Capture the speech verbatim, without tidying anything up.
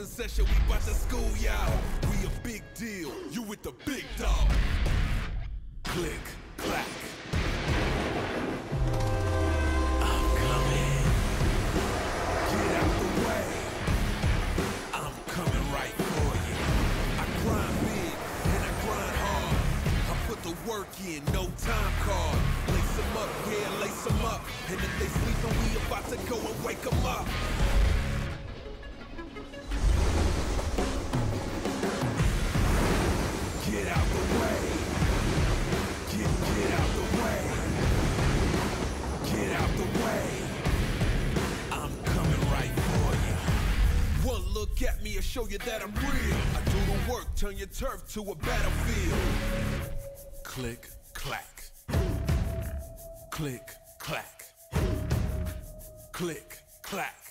session, we bout to school y'all. We a big deal, you with the big dog. Click, clack. I'm coming. Get out the way. I'm coming right for you. I grind big and I grind hard. I put the work in, no time card. Lace them up, yeah, lace them up. And if they sleepin', we about to go and wake them up. Get out the way. Get, get out the way. Get out the way. I'm coming right for you. One look at me and show you that I'm real. I do the work, turn your turf to a battlefield. Click, clack. Click, clack. Click, clack.